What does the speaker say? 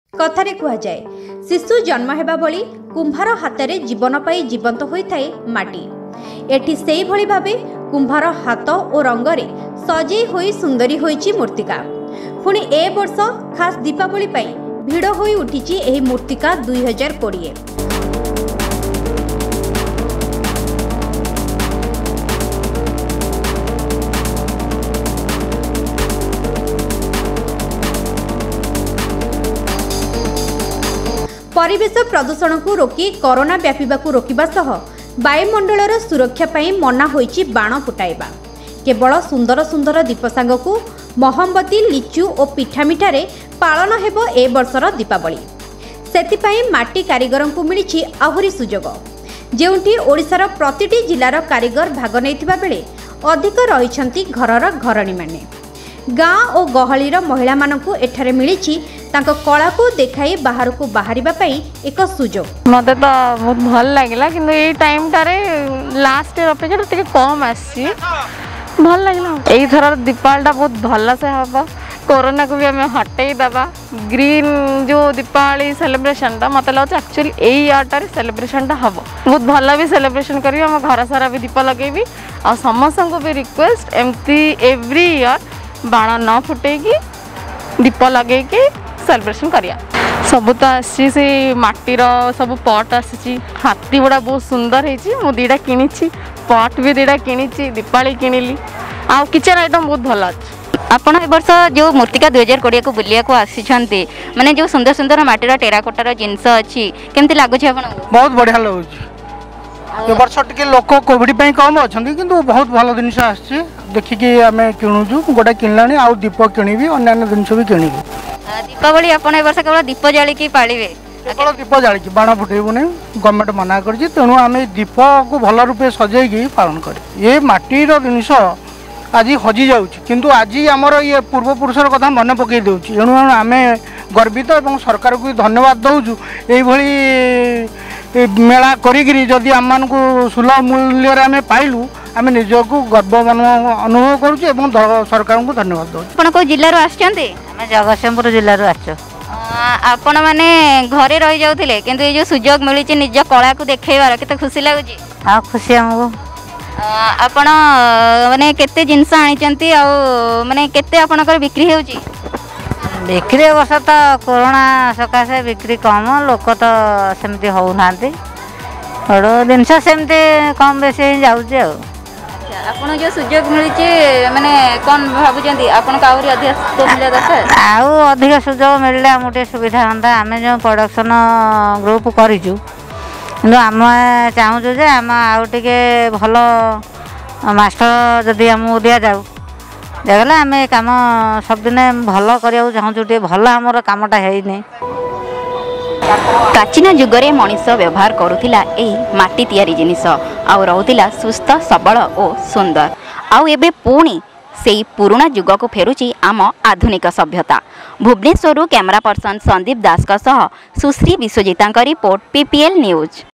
कथारे कह जाए शिशु जन्म हेबा भली कुंभार हाथ में जीवन पाई जीवंत होइथाए माटी। एठी सेही भली भाबे कुंभार हाथ और रंगरे सजई होई सुंदरी होईची मूर्तिका। पुणी ए वर्ष खास दीपावली पाई भिड़ होई उठिची एही मूर्तिका 2020। परिवेश प्रदूषण को रोकी कोरोना व्यापीबा को रोकिबा सह वायुमंडलर सुरक्षा पाई मना होईची बाण फुटाइबा। केवल सुंदर सुंदर दीप सांगकू मोहम्बती लिचु और पिठा मिठारे पालन हेबो ए वर्षर दीपावली। सेतिपाई माटी कारीगर को मिली आहुरी सुजोग। जेउंठी ओडिशार प्रतिटी जिलार कारीगर भाग नैथिबा बेले अधिक रहिछंती घरर घरणी माने। गाँ और गहलीर महिला मानकू एठारे मिली तांको कला को देखाई बाहर को बाहरिबा पाई एक सुजोग। मते तो बहुत भल लागला किंतु ए टाइम टारे लास्ट ईयर अपेक्षा टिके कम आसी भल लागला। एई थर दीपावलीटा बहुत भल से हबा। कोरोना को भी हमें हटई दबा। ग्रीन जो दीपावली सेलिब्रेशन टा मते लागछ एक्चुअली एई ईयर टारे सेलिब्रेशन टा हबो बहुत भल भी सेलिब्रेशन करी। हम घर सारा भी दीप लगेबी आ समस्त को भी रिक्वेस्ट एमती एवरी ईयर बाण न फुटेकी दीप लगेकी सेलिब्रेशन करिया। सब तो आसी से माटीर सब पट आसी। हाथी गुड़ा बहुत सुंदर है। मु दीटा किनी पट भी दीटा किनी दीपावली किनिली आ किचन आइटम बहुत भल अच्छे। आपण ए वर्ष जो मूर्तिका 2020 को बुलिया को आसी माने जो सुंदर सुंदर माटीर टेराकोटार जिनस अच्छी केमती लागुଛି आपन? बहुत बढ़िया लागुଛି। ए वर्ष टिके लोक कोविड पई कम अछंती किंतु बहुत भल जिनस आसी देखिकी आमे किणुजु गोटा किनलानी आ दीप किनिबी अन्य जिनस भी किनिबी। दीपावली आपण ए वर्ष केवल दीप जाली की पाळिबे? केवल दीप जाली की बाण फुटेबुनी गवर्नमेंट मना करछि। तेणु आमे दीप को भल रूपे सजेगी पालन करी। ये माटीर जिनस आज हजि जाउछि किंतु आज आमर ये पूर्वपुरुषर कथा मन पकई देउछि। एणु आमे गर्वित एवं सरकार को धन्यवाद दउछु। एई भली मेला करी जदि आम मानकु सुलभ मूल्य रे आमे पाइलु आमे निजको गर्व अनुभव करूछु एवं सरकार को धन्यवाद दउछु। आपण को जिल्ला रो आछंती? आमे जगतसिंहपुर जिल्ला रो आछो। आपण माने घरे रहि जाउथिले किंतु ए जो सुजोग मिलिछि निज कला को देखैबार केते खुशी लागुछि? हां खुशी हमको। आपण माने केते जिंस आनिचंती आ माने केते आपनकर बिक्री हेउछि? बिक्री वर्ष तो कोरोना सकाशे बिक्री कम लोक तो सेमती हो नांती बड़ो जिनस सेमती कम बेसी जाउछि। आपण जो सुजोग मिलिछि माने कोन भाबुचंती आपण का और अधिक तो मिला दरकार? आउ अधिक सुजोग मिलले हमटे सुविधा हंता। आमे जो प्रोडक्शन ग्रुप करिजु किंतु आम चाहूँ जे आम आउ टिके भल मास्टर जदि आमको दि जाऊ देखला आम कम सबदिन भल करिया चाहूँ टे भल आमर कामटा है। प्राचीन जुगरे मनीष व्यवहार करुथिला एही माटी तैयारी जिनिस आउ रहुथिला सुस्थ सबल और सुंदर। आउ एबे पुणी सेही पुराना जुग को फेरुची आम आधुनिक सभ्यता। भुवनेश्वर कैमरा पर्सन संदीप दास सह सुश्री विश्वजिता रिपोर्ट PPL न्यूज।